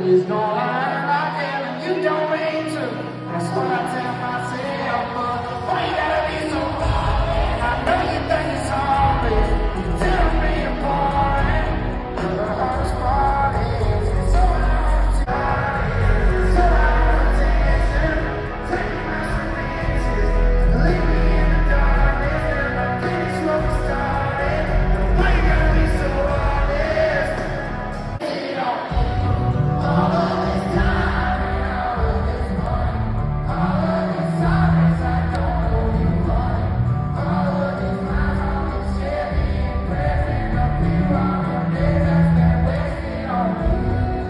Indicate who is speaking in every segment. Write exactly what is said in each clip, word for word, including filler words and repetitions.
Speaker 1: It's gonna hurt like hell and you don't mean to. That's what I tell myself, but why you gotta be so boring? I know you think it's hopeless. You tell me apart. But the hardest part is it's so hard to it's so hard to attention. Take my chances, leave me in the darkness. And I'm getting slow started. Why you gotta be so honest? It all all of this time and all of this money, all of this silence I don't owe you money, all of these miles on this Chevy and pressing up here on your days I spent wasting on you,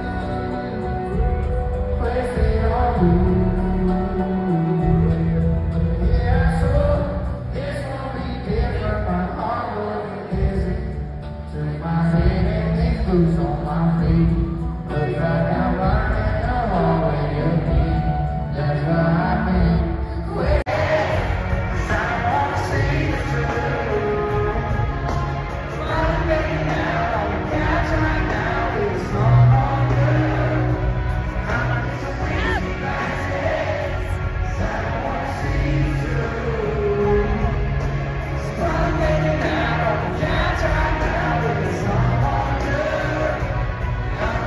Speaker 1: wasting on you. Yeah, so this won't be different. My heart will be busy. Turn my head and these boots on my feet. Looks like I'm running the hallway again. That's where I've been. Well, 'cause I wanna see the truth. I'm laying down on the couch right now with someone good. I'm a little crazy like this. 'Cause I wanna see the truth. So I'm laying down on the couch right now with someone good. I'm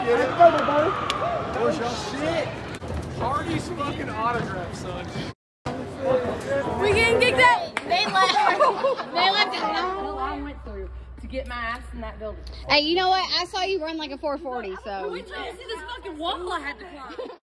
Speaker 2: get it?
Speaker 3: That was your shit.
Speaker 2: Hardy's fucking autograph, son.
Speaker 4: We getting kicked out.
Speaker 5: They left. They left it
Speaker 4: Hell, I went through to get my ass in that building.
Speaker 5: Hey, you know what? I saw you run like a four forty, so.
Speaker 4: Wait till you see this fucking wall I had to climb.